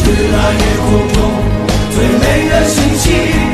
蓝夜空中最美的星期。